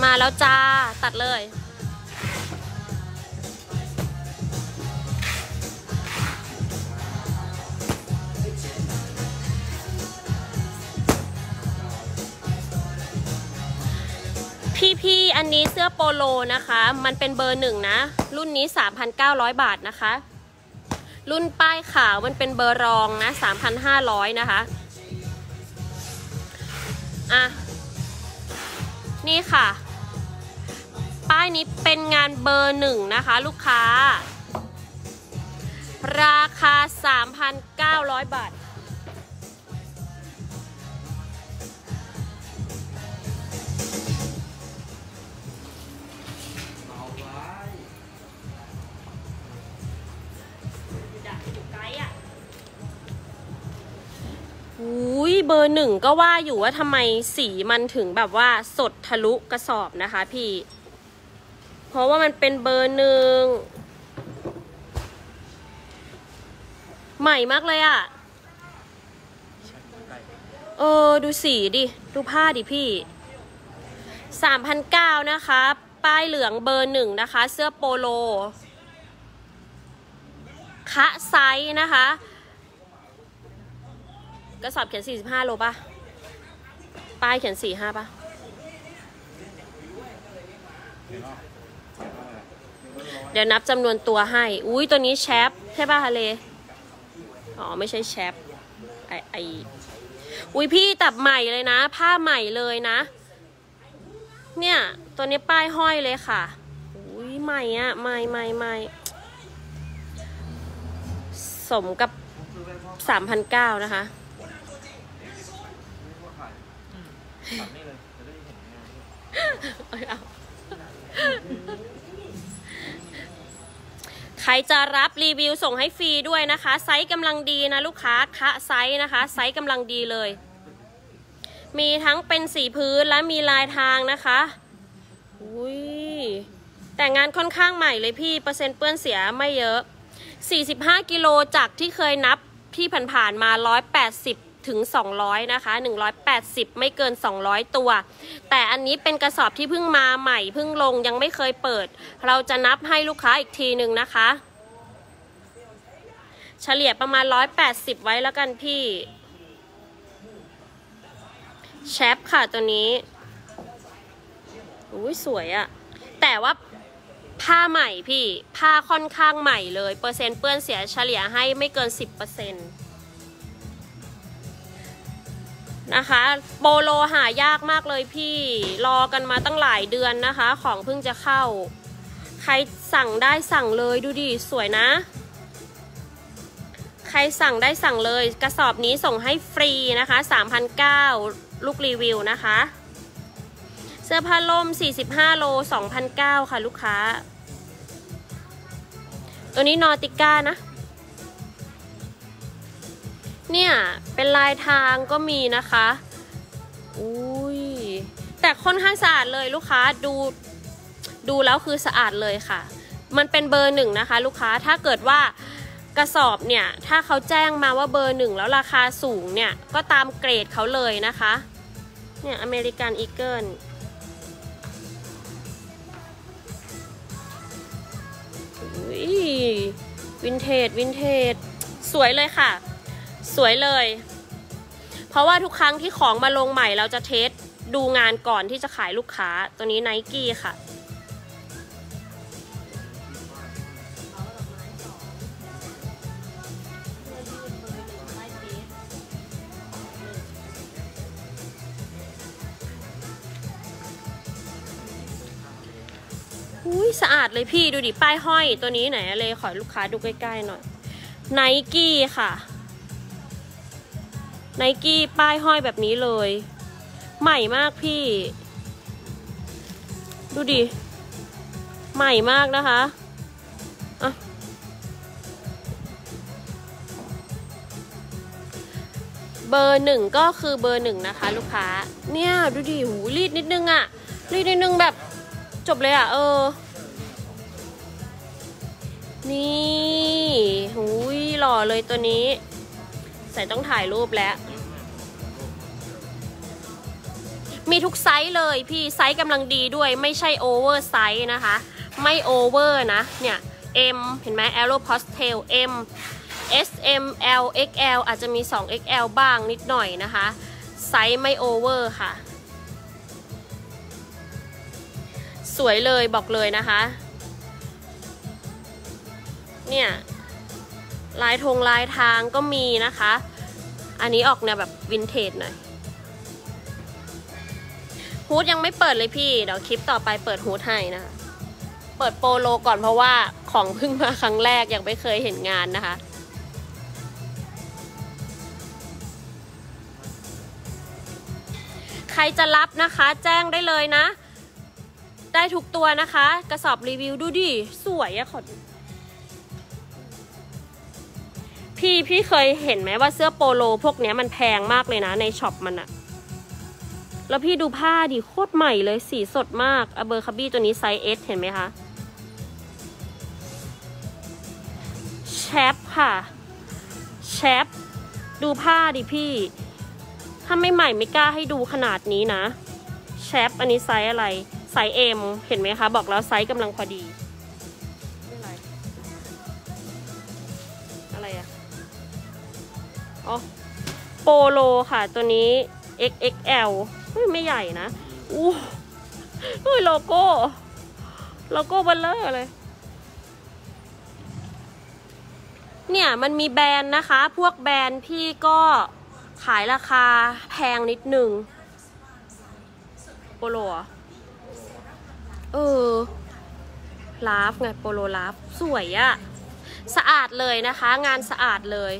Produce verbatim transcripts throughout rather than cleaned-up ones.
มาแล้วจ้าตัดเลยพี่ๆอันนี้เสื้อโปโลนะคะมันเป็นเบอร์หนึ่งนะรุ่นนี้ สามพันเก้าร้อย บาทนะคะรุ่นป้ายขาวมันเป็นเบอร์รองนะ สามพันห้าร้อย นะคะอ่ะนี่ค่ะป้ายนี้เป็นงานเบอร์หนึ่งนะคะลูกค้าราคา สามพันเก้าร้อย บาทอุ้ยเบอร์หนึ่งก็ว่าอยู่ว่าทำไมสีมันถึงแบบว่าสดทะลุกระสอบนะคะพี่เพราะว่ามันเป็นเบอร์หนึ่งใหม่มากเลยอะเออดูสีดิดูผ้าดิพี่ สามพันเก้าร้อย นะคะป้ายเหลืองเบอร์หนึ่งนะคะเสื้อโปโลคะไซส์นะคะกระสอบเขียนสี่สิบห้าโลป่ะป้ายเขียนสี่สิบห้าป่ะเดี๋ยวนับจำนวนตัวให้อุ้ยตัวนี้แชปใช่ป่ะทะเลอ๋อไม่ใช่แชปไอไออุ้ยพี่ตับใหม่เลยนะผ้าใหม่เลยนะเนี่ยตัวนี้ป้ายห้อยเลยค่ะอุ้ยใหม่อะใหม่ใหม่ใหม่สมกับ สามพันเก้าร้อย นะคะใครจะรับรีวิวส่งให้ฟรีด้วยนะคะไซส์กำลังดีนะลูกค้าคะไซส์นะคะไซส์กำลังดีเลยมีทั้งเป็นสีพื้นและมีลายทางนะคะอุ้ยแต่งานค่อนข้างใหม่เลยพี่เปอร์เซ็นต์เปื้อนเสียไม่เยอะสี่สิบห้ากิโลจากที่เคยนับที่ผ่านๆมาหนึ่งร้อยแปดสิบถึงสองร้อยนะคะหนึ่งร้อยแปดสิบไม่เกินสองร้อยตัวแต่อันนี้เป็นกระสอบที่เพิ่งมาใหม่เพิ่งลงยังไม่เคยเปิดเราจะนับให้ลูกค้าอีกทีหนึ่งนะคะเฉลี่ยประมาณหนึ่งร้อยแปดสิบไว้แล้วกันพี่แชปค่ะตัวนี้อุ้ยสวยอะแต่ว่าผ้าใหม่พี่ผ้าค่อนข้างใหม่เลยเปอร์เซ็นต์เปื้อนเสียเฉลี่ยให้ไม่เกิน สิบเปอร์เซ็นต์ นะคะโปโลหายากมากเลยพี่รอกันมาตั้งหลายเดือนนะคะของเพิ่งจะเข้าใครสั่งได้สั่งเลยดูดิสวยนะใครสั่งได้สั่งเลยกระสอบนี้ส่งให้ฟรีนะคะ สามพันเก้าร้อย ลูกรีวิวนะคะเสื้อผ้าล่มสี่สิบห้าโล สองพันเก้าร้อย ค่ะลูกค้าตัวนี้นอติก้านะเนี่ยเป็นลายทางก็มีนะคะอุ้ยแต่ค่อนข้างสะอาดเลยลูกค้าดูดูแล้วคือสะอาดเลยค่ะมันเป็นเบอร์หนึ่งนะคะลูกค้าถ้าเกิดว่ากระสอบเนี่ยถ้าเขาแจ้งมาว่าเบอร์หนึ่งแล้วราคาสูงเนี่ยก็ตามเกรดเขาเลยนะคะเนี่ยอเมริกันอีเกิลวินเทจวินเทจสวยเลยค่ะสวยเลยเพราะว่าทุกครั้งที่ของมาลงใหม่เราจะเทสดูงานก่อนที่จะขายลูกค้าตัวนี้ไนกี้ค่ะอุ้ยสะอาดเลยพี่ดูดิป้ายห้อยตัวนี้ไหนเลยขอลูกค้าดูใกล้ๆหน่อยไนกี้ค่ะไนกี้ป้ายห้อยแบบนี้เลยใหม่มากพี่ดูดิใหม่มากนะคะอ่ะเบอร์หนึ่งก็คือเบอร์หนึ่งนะคะลูกค้าเนี่ยดูดิหูรีดนิดนึงอะรีดนิดนึงแบบจบเลยอะเออนี่หูยหล่อเลยตัวนี้ใส่ต้องถ่ายรูปแล้วมีทุกไซส์เลยพี่ไซส์กำลังดีด้วยไม่ใช่โอเวอร์ไซส์นะคะไม่โอเวอร์นะเนี่ย M เห็นไหม Aero Pastel M S M L เอ็กซ์ แอล อาจจะมี สอง เอ็กซ์ แอล บ้างนิดหน่อยนะคะไซส์ไม่โอเวอร์ค่ะสวยเลยบอกเลยนะคะเนี่ยลายธงลายทางก็มีนะคะอันนี้ออกแนวแบบวินเทจหน่อยฮูดยังไม่เปิดเลยพี่เดี๋ยวคลิปต่อไปเปิดฮูดให้นะคะเปิดโปโลก่อนเพราะว่าของเพิ่งมาครั้งแรกยังไม่เคยเห็นงานนะคะใครจะรับนะคะแจ้งได้เลยนะได้ทุกตัวนะคะกระสอบรีวิวดูดิสวยอะขอพี่พี่เคยเห็นไหมว่าเสื้อโปโลพวกเนี้ยมันแพงมากเลยนะในช็อปมันอะแล้วพี่ดูผ้าดิโคตรใหม่เลยสีสดมากอเบอร์คาบี้ตัวนี้ไซส์ เอส เห็นไหมคะแชปค่ะแชปดูผ้าดิพี่ถ้าไม่ใหม่ไม่กล้าให้ดูขนาดนี้นะแชปอันนี้ไซส์อะไรไซส์ M เห็นไหมคะบอกแล้วไซส์กำลังพอดีอะไรอะไรอะอ๋อโปโลค่ะตัวนี้ เอ็กซ์ เอ็กซ์ แอล ไม่ใหญ่นะอู้หูโลโก้โลโก้เบลเลอร์เลยเนี่ยมันมีแบรนด์นะคะพวกแบรนด์พี่ก็ขายราคาแพงนิดหนึ่งโปโลเออลาฟไงโปโลลาฟสวยอะสะอาดเลยนะคะงานสะอาดเลย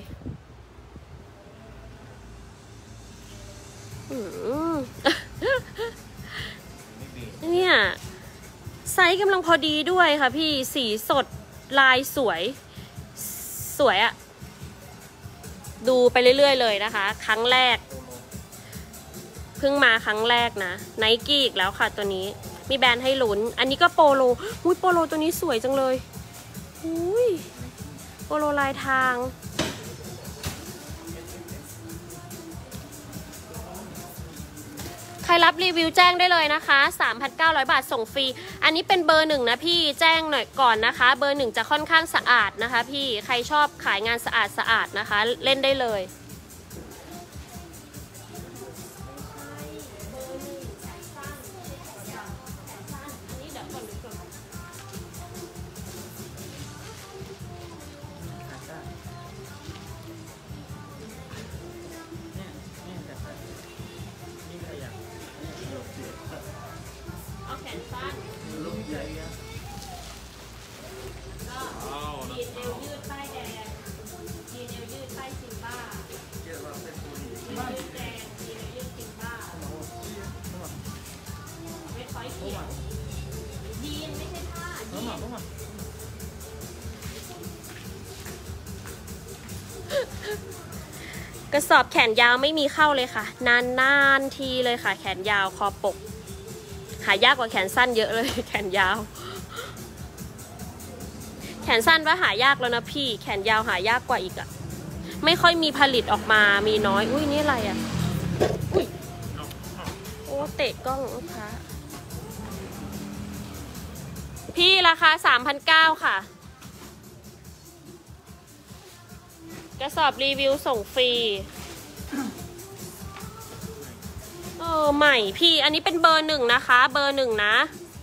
เนี่ยไซส์กำลังพอดีด้วยค่ะพี่สีสดลายสวยสวยอะดูไปเรื่อยๆเลยนะคะครั้งแรกเพิ่งมาครั้งแรกนะไนกี้อีกแล้วค่ะตัวนี้มีแบรนด์ให้ลุ้นอันนี้ก็โปโลอุ้ยโปโลตัวนี้สวยจังเลยอุ้ยโปโลลายทางใครรับรีวิวแจ้งได้เลยนะคะ สามพันเก้าร้อย บาทส่งฟรีอันนี้เป็นเบอร์หนึ่งนะพี่แจ้งหน่อยก่อนนะคะเบอร์หนึ่งจะค่อนข้างสะอาดนะคะพี่ใครชอบขายงานสะอาดสะอาดนะคะเล่นได้เลยเอาแขนสั้นก็ยีนเอวยืดใต้แดงยีนเอวยืดใต้ซิมบ้ายีนยืดแดงยีนเอวยืดซิมบ้าไม่ค่อยเขียวยีนไม่ใช่ผ้ายีนกระสอบแขนยาวไม่มีเข้าเลยค่ะนานๆทีเลยค่ะแขนยาวคอปกหายากกว่าแขนสั้นเยอะเลยแขนยาวแขนสั้นว่าหายากแล้วนะพี่แขนยาวหายากกว่าอีกอะไม่ค่อยมีผลิตออกมามีน้อยอุ้ยนี่อะไรอะอุ้ยโอ้เตะกล้องลูกค้าพี่ราคา สามพันเก้าร้อย ค่ะกระสอบรีวิวส่งฟรีเออใหม่พี่อันนี้เป็นเบอร์หนึ่งนะคะเบอร์หนึ่งนะ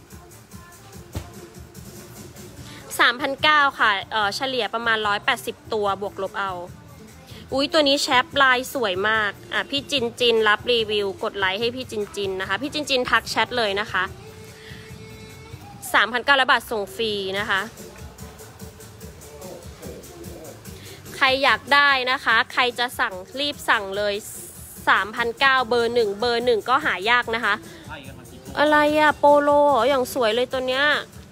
สามพันเก้าร้อย ค่ะเออเฉลี่ยประมาณหนึ่งร้อยแปดสิบตัวบวกลบเอาอุ้ยตัวนี้แชปลายสวยมากอ่ะพี่จินจินรับรีวิวกดไลค์ให้พี่จินจินนะคะพี่จินจินทักแชทเลยนะคะ สามพันเก้าร้อย บาทส่งฟรีนะคะใครอยากได้นะคะใครจะสั่งรีบสั่งเลย สามพันเก้าร้อย เบอร์หนึ่งเบอร์หนึ่งก็หายากนะคะอะไรอะโปโลอย่างสวยเลยตัวเนี้ย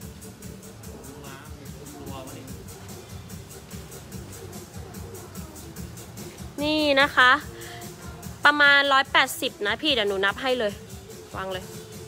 นี่นะคะประมาณหนึ่งร้อยแปดสิบนะพี่เดี๋ยวหนูนับให้เลยวางเลย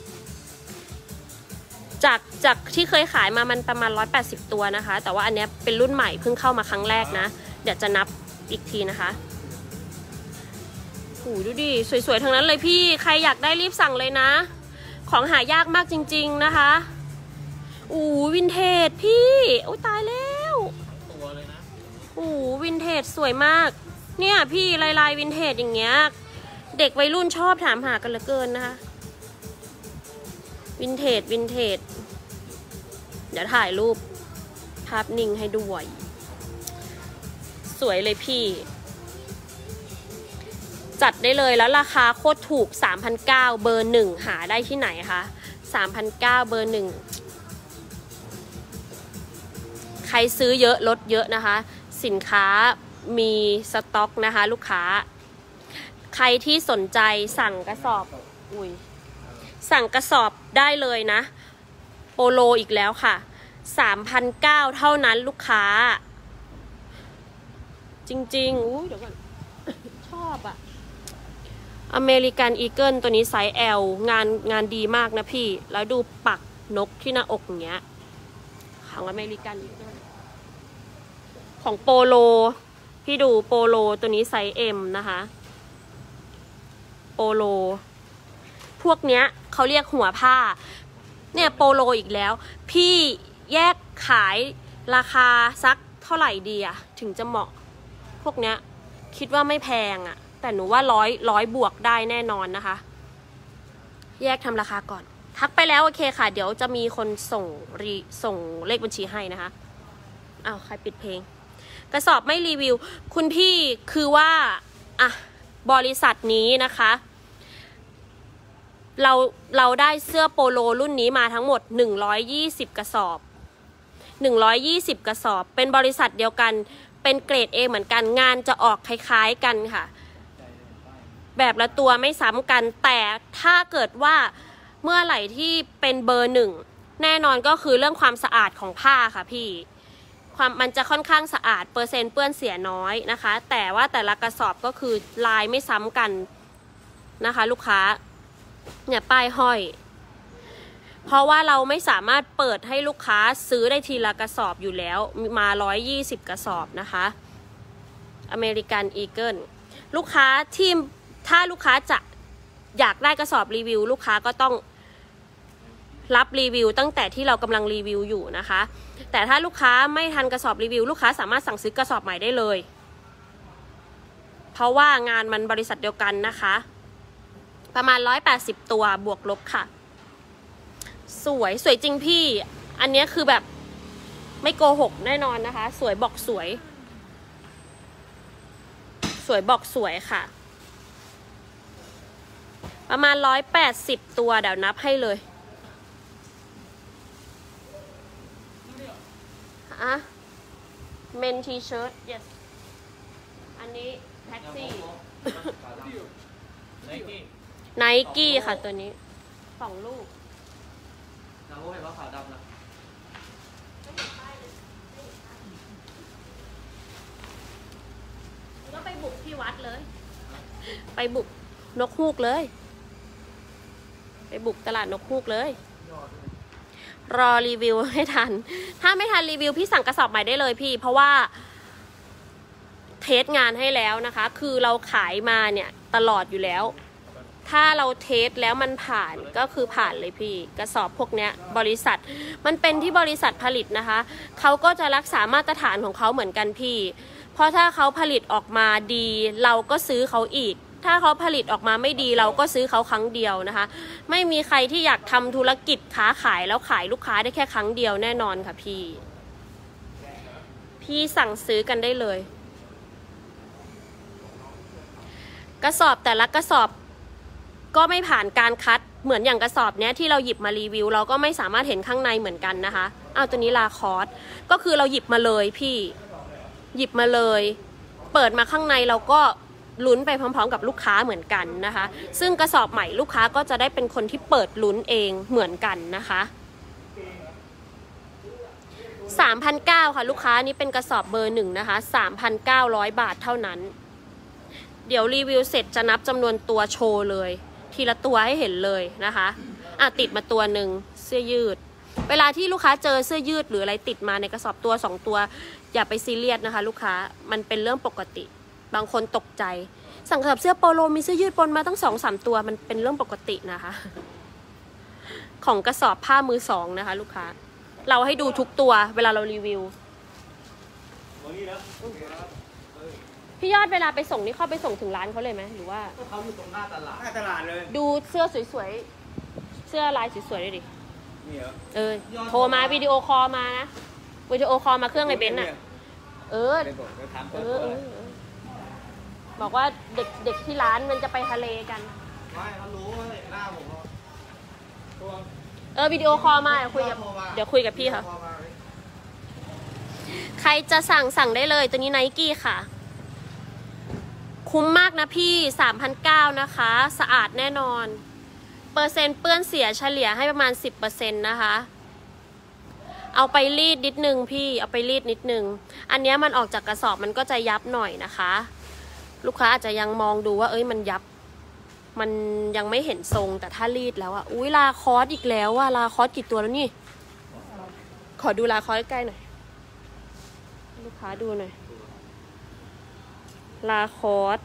จากจากที่เคยขายมามันประมาณหนึ่งร้อยแปดสิบตัวนะคะแต่ว่าอันเนี้ยเป็นรุ่นใหม่เพิ่งเข้ามาครั้งแรกนะเดี๋ยวจะนับอีกทีนะคะโอ้ดูดิสวยๆทั้งนั้นเลยพี่ใครอยากได้รีบสั่งเลยนะของหายากมากจริงๆนะคะอู้วินเทจพี่โอ้ตายแล้วตัวเลยนะอู้วินเทจสวยมากเนี่ยพี่ลายลายวินเทจอย่างเงี้ยเด็กวัยรุ่นชอบถามหากันเหลือเกินนะคะวินเทจวินเทจเดี๋ยวถ่ายรูปภาพนิ่งให้ด้วยสวยเลยพี่จัดได้เลยแล้วราคาโคตรถูก สามพันเก้าร้อย เบอร์หนึ่งหาได้ที่ไหนคะ สามพันเก้าร้อย เบอร์หนึ่งใครซื้อเยอะลดเยอะนะคะสินค้ามีสต็อกนะคะลูกค้าใครที่สนใจสั่งกระสอบอุ้ยสั่งกระสอบได้เลยนะโปโลอีกแล้วค่ะ สามพันเก้าร้อย เท่านั้นลูกค้าจริงๆอู้เดี๋ยวก่อนชอบอะอเมริกันอีเกิลตัวนี้ไซส์ L งานงานดีมากนะพี่แล้วดูปักนกที่หน้าอกอย่างเงี้ยของอเมริกันอีเกิลของโปโลพี่ดูโปโลตัวนี้ไซส์ M นะคะโปโลพวกเนี้ยเขาเรียกหัวผ้าเนี่ยโปโลอีกแล้วพี่แยกขายราคาสักเท่าไหร่ดีอะถึงจะเหมาะพวกเนี้ยคิดว่าไม่แพงอะแต่หนูว่าร้อยร้อยบวกได้แน่นอนนะคะแยกทำราคาก่อนทักไปแล้วโอเคค่ะเดี๋ยวจะมีคนส่งรีส่งเลขบัญชีให้นะคะอ้าวใครปิดเพลงกระสอบไม่รีวิวคุณพี่คือว่าอ่ะบริษัทนี้นะคะเราเราได้เสื้อโปโลรุ่นนี้มาทั้งหมดหนึ่งร้อยยี่สิบกระสอบหนึ่งร้อยยี่สิบกระสอบเป็นบริษัทเดียวกันเป็นเกรด A เหมือนกันงานจะออกคล้ายๆกันค่ะแบบละตัวไม่ซ้ำกันแต่ถ้าเกิดว่าเมื่อไหร่ที่เป็นเบอร์หนึ่งแน่นอนก็คือเรื่องความสะอาดของผ้าค่ะพี่ความมันจะค่อนข้างสะอาดเปอร์เซ็นต์เปื้อนเสียน้อยนะคะแต่ว่าแต่ละกระสอบก็คือลายไม่ซ้ำกันนะคะลูกค้าเนี่ยป้ายห้อยเพราะว่าเราไม่สามารถเปิดให้ลูกค้าซื้อได้ทีละกระสอบอยู่แล้วมาหนึ่งร้อยยี่สิบกระสอบนะคะอเมริกันอีเกิลลูกค้าที่ถ้าลูกค้าจะอยากได้กระสอบรีวิวลูกค้าก็ต้องรับรีวิวตั้งแต่ที่เรากำลังรีวิวอยู่นะคะแต่ถ้าลูกค้าไม่ทันกระสอบรีวิวลูกค้าสามารถสั่งซื้อกระสอบใหม่ได้เลยเพราะว่างานมันบริษัทเดียวกันนะคะประมาณหนึ่งร้อยแปดสิบตัวบวกลบค่ะสวยสวยจริงพี่อันนี้คือแบบไม่โกหกแน่นอนนะคะสวยบอกสวยสวยบอกสวยค่ะประมาณหนึ่งร้อยแปดสิบตัวเดี๋ยวนับให้เลยอะเมนทีเชิ้ต yes อันนี้แท็กซี่ไนกี้ค่ะตัวนี้สองลูกเราเห็นว่าขาวดำนะก็ไปบุกที่วัดเลยไปบุกนกฮูกเลยไปบุกตลาดนกฮูกเลยรอรีวิวให้ทันถ้าไม่ทันรีวิวพี่สั่งกระสอบใหม่ได้เลยพี่เพราะว่าเทสงานให้แล้วนะคะคือเราขายมาเนี่ยตลอดอยู่แล้วถ้าเราเทสแล้วมันผ่านก็คือผ่านเลยพี่กระสอบพวกเนี้ยบริษัทมันเป็นที่บริษัทผลิตนะคะเขาก็จะรักษามาตรฐานของเขาเหมือนกันพี่เพราะถ้าเขาผลิตออกมาดีเราก็ซื้อเขาอีกถ้าเขาผลิตออกมาไม่ดีเราก็ซื้อเขาครั้งเดียวนะคะไม่มีใครที่อยากทำธุรกิจค้าขายแล้วขายลูกค้าได้แค่ครั้งเดียวแน่นอนค่ะพี่พี่สั่งซื้อกันได้เลยกระสอบแต่ละกระสอบก็ไม่ผ่านการคัดเหมือนอย่างกระสอบเนี้ยที่เราหยิบมารีวิวเราก็ไม่สามารถเห็นข้างในเหมือนกันนะคะเอาตัวนี้ลาคอสก็คือเราหยิบมาเลยพี่หยิบมาเลยเปิดมาข้างในเราก็ลุ้นไปพร้อมๆกับลูกค้าเหมือนกันนะคะซึ่งกระสอบใหม่ลูกค้าก็จะได้เป็นคนที่เปิดลุ้นเองเหมือนกันนะคะ สามพันเก้าร้อย ค่ะลูกค้านี้เป็นกระสอบเบอร์หนึ่งนะคะ สามพันเก้าร้อย บาทเท่านั้นเดี๋ยวรีวิวเสร็จจะนับจำนวนตัวโชว์เลยทีละตัวให้เห็นเลยนะคะอ่ะติดมาตัวหนึ่งเสื้อยืดเวลาที่ลูกค้าเจอเสื้อยืดหรืออะไรติดมาในกระสอบตัวสองตัวอย่าไปซีเรียสนะคะลูกค้ามันเป็นเรื่องปกติบางคนตกใจสั่งกระสอบเสื้อโปโลมีเสื้อยืดปนมาตั้งสองสามตัวมันเป็นเรื่องปกตินะคะ ของกระสอบผ้ามือสองนะคะ ลูกค้าเราให้ดูทุกตัวเวลาเรารีวิวพี่ยอดเวลาไปส่งนี่เข้าไปส่งถึงร้านเขาเลยไหมหรือว่าเขาอยู่ตรงหน้าตลาดหน้าตลาดเลยดูเสื้อสวยๆเสื้อลายสวยๆด้วยดินี่เหรอเออโทรมาวิดีโอคอลมานะวิดีโอคอลมาเครื่องไอเบนซ์อ่ะเออเออบอกว่าเด็กเด็กที่ร้านมันจะไปทะเลกันไม่เขารู้ว่าหน้าผมเออวิดีโอคอลมาเดี๋ยวคุยกับเดี๋ยวคุยกับพี่ค่ะใครจะสั่งสั่งได้เลยตัวนี้ไนกี้ค่ะคุ้มมากนะพี่ สามพันเก้าร้อย นะคะสะอาดแน่นอนเปอร์เซ็นต์เปื้อนเสียเฉลี่ยให้ประมาณ สิบเปอร์เซ็นต์ นะคะเอาไปรีดนิดนึงพี่เอาไปรีดนิดนึงอันนี้มันออกจากกระสอบมันก็จะยับหน่อยนะคะลูกค้าอาจจะยังมองดูว่าเอ้ยมันยับมันยังไม่เห็นทรงแต่ถ้ารีดแล้วอะอุ้ยลาคอสอีกแล้วว่าลาคอสกี่ตัวแล้วนี่ขอดูลาคอสใกล้หน่อยลูกค้าดูหน่อยลาคอส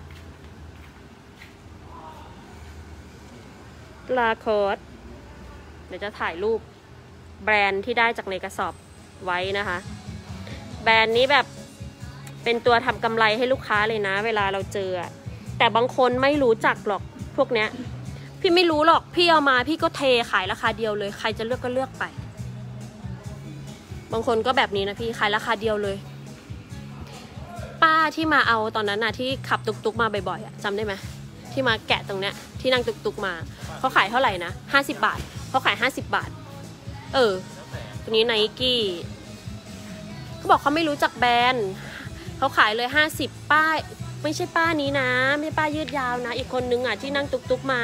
ลาคอสเดี๋ยวจะถ่ายรูปแบรนด์ที่ได้จากในกระสอบไว้นะคะแบรนด์นี้แบบเป็นตัวทำกำไรให้ลูกค้าเลยนะเวลาเราเจอแต่บางคนไม่รู้จักหรอกพวกเนี้ยพี่ไม่รู้หรอกพี่เอามาพี่ก็เทขายราคาเดียวเลยใครจะเลือกก็เลือกไปบางคนก็แบบนี้นะพี่ขายราคาเดียวเลยป้าที่มาเอาตอนนั้นน่ะที่ขับตุกตุกมาบ่อยๆอ่ะจำได้ไหมที่มาแกะตรงเนี้ยที่นั่งตุกตุกมาเขาขายเท่าไหร่นะห้าสิบบาทเขาขายห้าสิบบาทเออตัวนี้ไนกี้เขาบอกเขาไม่รู้จักแบรนด์เขาขายเลยห้าสิบป้ายไม่ใช่ป้านี้นะไม่ใช่ป้ายืดยาวนะอีกคนนึงอ่ะที่นั่งตุกตุกมา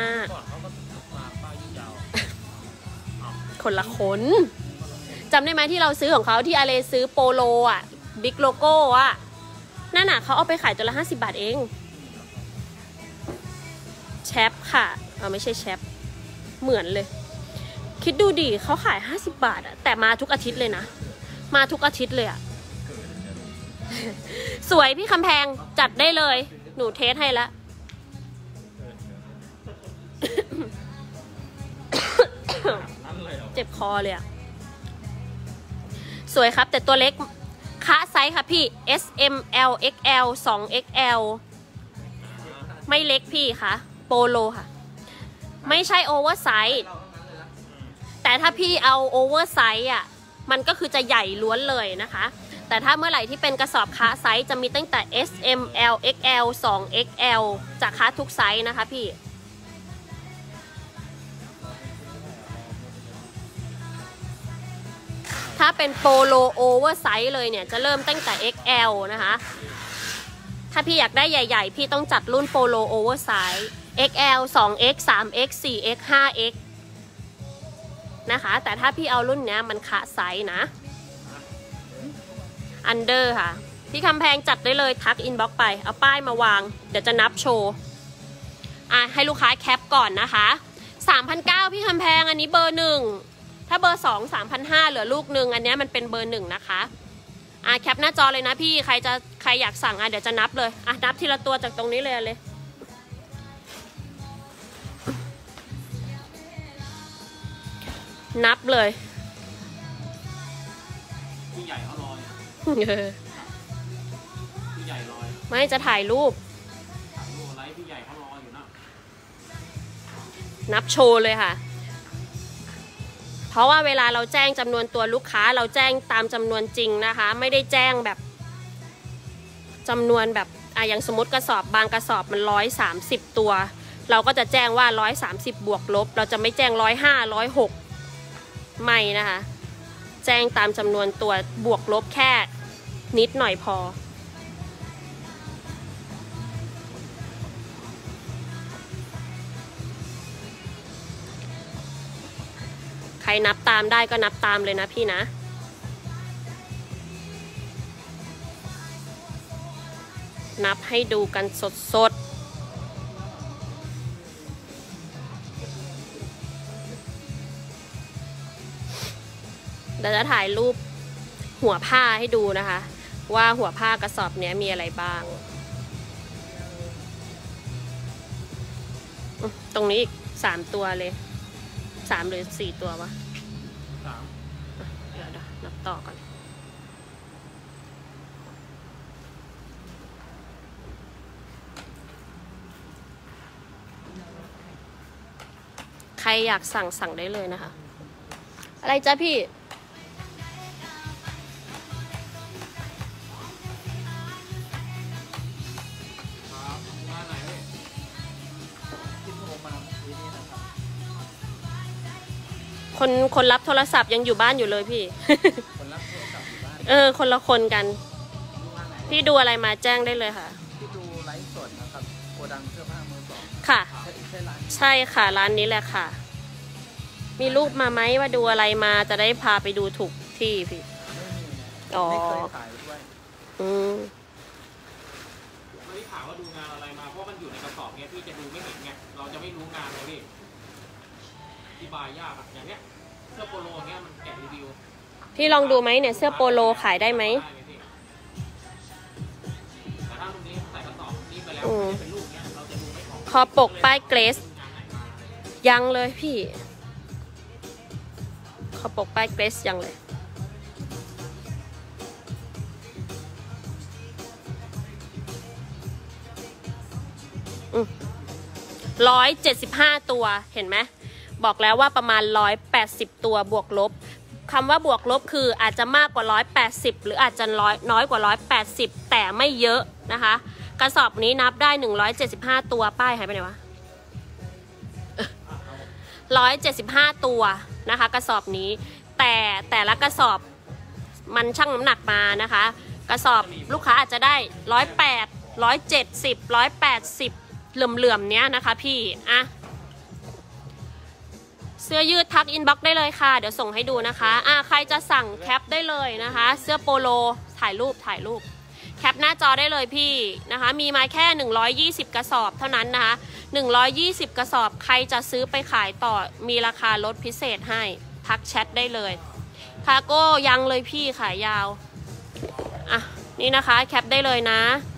คนละคนจำได้ไหมที่เราซื้อของเขาที่อาเลซื้อโปโลอ่ะบิ๊กโลโก้อ่ะนั่นน่ะเขาเอาไปขายตัวละห้าสิบบาทเองแชปค่ะเออไม่ใช่แชปเหมือนเลยคิดดูดิเขาขายห้าสิบบาทอะแต่มาทุกอาทิตย์เลยนะมาทุกอาทิตย์เลยอะสวยพี่คำแพงจัดได้เลยหนูเทสให้แล้ว เจ็บคอเลยอะสวยครับแต่ตัวเล็กคะไซส์ค่ะพี่ เอส เอ็ม แอล เอ็กซ์ แอล สอง เอ็กซ์ แอล ไม่เล็กพี่ค่ะโปโลค่ะไม่ใช่โอเวอร์ไซส์แต่ถ้าพี่เอาโอเวอร์ไซส์อ่ะมันก็คือจะใหญ่ล้วนเลยนะคะแต่ถ้าเมื่อไหร่ที่เป็นกระสอบค้าไซส์จะมีตั้งแต่ เอส เอ็ม แอล เอ็กซ์ แอล สอง เอ็กซ์ แอล จะค้าทุกไซส์นะคะพี่ถ้าเป็นโปโลโอเวอร์ไซส์เลยเนี่ยจะเริ่มตั้งแต่ เอ็กซ์ แอล นะคะถ้าพี่อยากได้ใหญ่ๆพี่ต้องจัดรุ่นโปโลโอเวอร์ไซส์ เอ็กซ์ แอล สอง เอ็กซ์ สาม เอ็กซ์ สี่ เอ็กซ์ ห้า เอ็กซ์ นะคะแต่ถ้าพี่เอารุ่นเนี้ยมันคะไซส์นะอันเดอร์ค่ะพี่คำแพงจัดได้เลยทักอินบ็อกซ์ไปเอาป้ายมาวางเดี๋ยวจะนับโชว์อ่ะให้ลูกค้าแคปก่อนนะคะ สามพันเก้าร้อย พี่คำแพงอันนี้เบอร์หนึ่งถ้าเบอร์สอง สามพันห้าร้อย เหลือลูกหนึ่งอันนี้มันเป็นเบอร์หนึ่งนะคะอ่ะแคปหน้าจอเลยนะพี่ใครจะใครอยากสั่งอ่ะเดี๋ยวจะนับเลยอ่ะนับทีละตัวจากตรงนี้เลยเลยนับเลยพี่ใหญ่เขารอพี่ใหญ่รอไม่จะถ่ายรูปถ่ายรูปอะไรพี่ใหญ่เขารออยู่นะนับโชว์เลยค่ะเพราะว่าเวลาเราแจ้งจำนวนตัวลูกค้าเราแจ้งตามจำนวนจริงนะคะไม่ได้แจ้งแบบจำนวนแบบอ่ะอย่างสมมติกระสอบบางกระสอบมันร้อยสามสิบตัวเราก็จะแจ้งว่าร้อยสามสิบบวกลบเราจะไม่แจ้งร้อยห้าร้อยหกไม่นะคะแจ้งตามจำนวนตัวบวกลบแค่นิดหน่อยพอใครนับตามได้ก็นับตามเลยนะพี่นะนับให้ดูกันสดๆเดี๋ยวจะถ่ายรูปหัวผ้าให้ดูนะคะว่าหัวผ้ากระสอบเนี้ยมีอะไรบ้างตรงนี้อีกสามตัวเลยสามหรือสี่ตัววะสามเดี๋ยวนับต่อก่อนใครอยากสั่งสั่งได้เลยนะคะอะไรจ๊ะพี่มาไหนพี่ที่โทรมาเมื่อกี้นี่นะครับคนคนรับโทรศัพท์ยังอยู่บ้านอยู่เลยพี่คนรับโทรศัพท์อยู่บ้านเออคนละคนกันดูมาไหนพี่ดูอะไรมาแจ้งได้เลยค่ะที่ดูไลฟ์สดนะครับโกดังเสื้อผ้ามือสองค่ะใช่ใช่ร้านใช่ค่ะร้านนี้แหละค่ะ มีรูปมาไหมว่าดูอะไรมาจะได้พาไปดูถูกที่พี่ไม่มีนะอ๋อไม่เคยขายด้วยอืมไม่ได้ถามว่าดูงานอะไรมาเพราะมันอยู่ในกระสอบเนี้ยพี่จะดูไม่เห็นไงเราจะไม่รู้งานเลยพี่อธิบายยากอะอย่างเนี้ยเสื้อโปโลเนี้ยมันแกะรีวิวพี่ลองดูไหมเนี่ยเสื้อโปโลขายได้ไหมได้ไหมพี่แต่ถ้าลูกนี้ใส่กระสอบนี้ไปแล้วไม่ได้เป็นลูกเนี้ยเราจะดูไม่ออกคอปกป้ายเกรสงานไหนมายังเลยพี่คอปกป้ายเกรสยังเลยร้อยเจ็ดสิบห้าตัวเห็นไหมบอกแล้วว่าประมาณร้อยแปดสิบตัวบวกลบคำว่าบวกลบคืออาจจะมากกว่าร้อยแปดสิบหรืออาจจะน้อยน้อยกว่าร้อยแปดสิบแต่ไม่เยอะนะคะกระสอบนี้นับได้หนึ่งร้อยเจ็ดสิบห้าตัวป้ายหายไปไหนวะร้อยเจ็ดสิบห้าตัวนะคะกระสอบนี้แต่แต่ละกระสอบมันชั่งน้ำหนักมานะคะกระสอบลูกค้าอาจจะได้ร้อยแปดร้อยเจ็ดสิบร้อยแปดสิบเหลื่อมๆเนี้ยนะคะพี่อะเสื้อยืดทักอินบ็อกซ์ได้เลยค่ะเดี๋ยวส่งให้ดูนะคะอ่ะใครจะสั่งแคปได้เลยนะคะเสื้อโปโลถ่ายรูปถ่ายรูปแคปหน้าจอได้เลยพี่นะคะมีมาแค่หนึ่งร้อยยี่สิบกระสอบเท่านั้นนะคะหนึ่งร้อยยี่สิบกระสอบใครจะซื้อไปขายต่อมีราคาลดพิเศษให้ทักแชทได้เลยคาร์โก้ยังเลยพี่ขายยาวอ่ะนี่นะคะแคปได้เลยนะ